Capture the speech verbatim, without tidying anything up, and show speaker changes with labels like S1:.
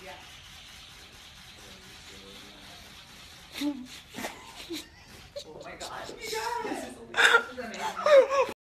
S1: Oh my god. You guys. This is amazing.